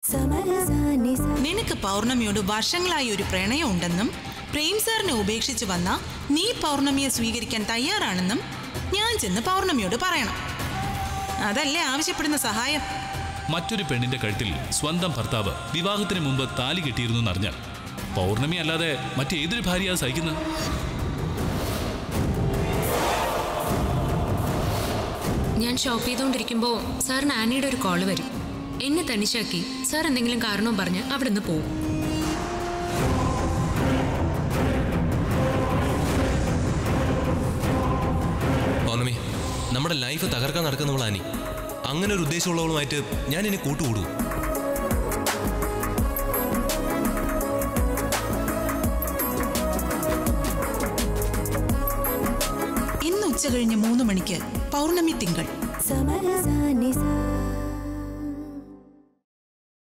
നിനക്ക് പൗർണമിയോട് വർഷങ്ങളായി ഒരു പ്രണയം ഉണ്ടെന്നും പ്രേം സാറിനെ ഉപേക്ഷിച്ച് വന്ന നീ പൗർണമിയെ സ്വീകരിക്കാൻ തയ്യാറാണെന്നും ഞാൻ ചെന്ന് പൗർണമിയോട് പറയണം. അതല്ലേ ആവശ്യപ്പെടുന്ന സഹായം. മറ്റൊരു പെണ്ണിന്റെ കഴുത്തിൽ സ്വന്തം ഭർത്താവ് വിവാഹത്തിന് മുമ്പ് താലി കെട്ടിയിരുന്നു എന്നറിഞ്ഞാൽ പൗർണമി അല്ലാതെ മറ്റേതൊരു ഭാര്യ സഹിക്കുന്നത്? ഞാൻ ഷോപ്പ് ചെയ്തുകൊണ്ടിരിക്കുമ്പോൾ സാറിന് ആനിയുടെ ഒരു കോള് വരും. എന്നെ തനിച്ചാക്കി സാർ എന്തെങ്കിലും കാരണവും പറഞ്ഞ് അവിടെ നിന്ന് പോവും. പൗർണമി, നമ്മുടെ ലൈഫ് തകർക്കാൻ നടക്കുന്നവൾ ആനി. അങ്ങനെ ഒരു ഉദ്ദേശമുള്ളവളുമായിട്ട് ഞാൻ എന്നെ കൂട്ടുകൂടൂ. ഇന്ന് ഉച്ച കഴിഞ്ഞ് 3 മണിക്ക് പൗർണമി തിങ്കൾ.